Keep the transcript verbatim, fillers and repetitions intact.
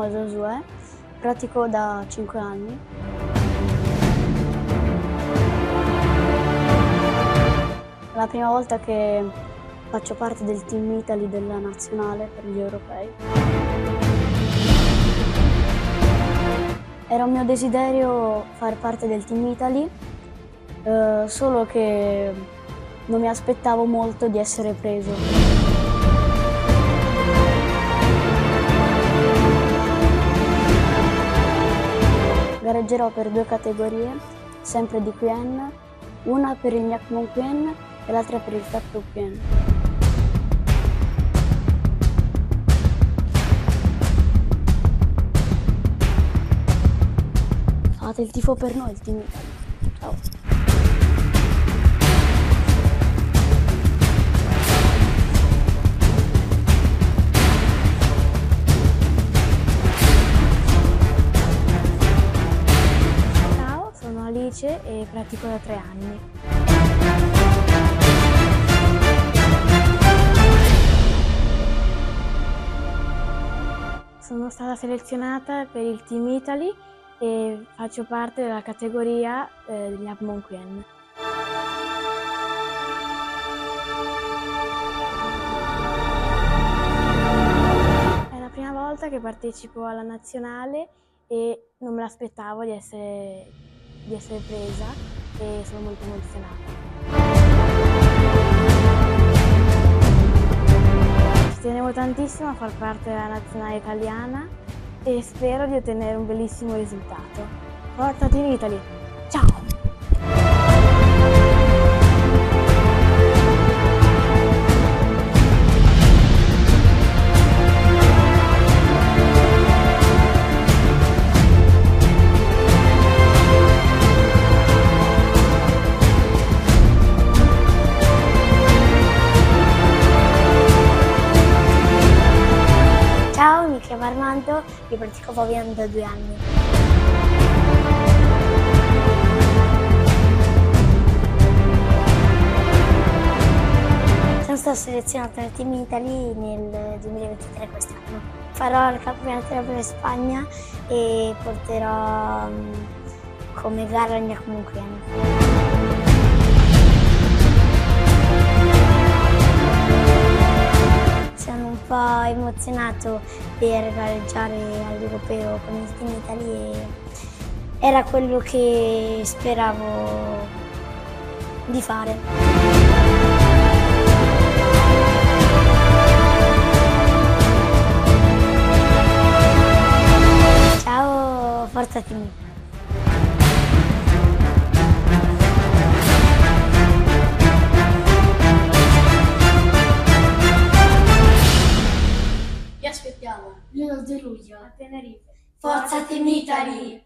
chiamo Giosuè, pratico da cinque anni. È la prima volta che faccio parte del Team Italy della nazionale per gli europei. Era un mio desiderio far parte del Team Italy, eh, solo che non mi aspettavo molto di essere preso. Gareggerò per due categorie, sempre di Quyen, una per il Nyakmon Quyen e l'altra per il Tapto Quyen. Fate il tifo per noi, il Team Italy. Ciao! E pratico da tre anni. Sono stata selezionata per il Team Italy e faccio parte della categoria eh, degli Nyakmon Quyen. È la prima volta che partecipo alla nazionale e non me l'aspettavo di essere di essere presa e sono molto emozionata. Ci tenevo tantissimo a far parte della nazionale italiana e spero di ottenere un bellissimo risultato. Forza Team Italy! Ciao! Ciao, mi chiamo Armando e pratico Pavian da due anni. Sono stata selezionata nel Team Italy nel duemilaventitré quest'anno. Farò il campionato europeo in Spagna e porterò um, come gara il Nyakmon Quyen. Sono un po' emozionato per gareggiare all'Europeo con il Team Italy e era quello che speravo di fare. Ciao, forza Team Italy! Vi aspettiamo l'uno di luglio a Tenerife. Forza Team Italy!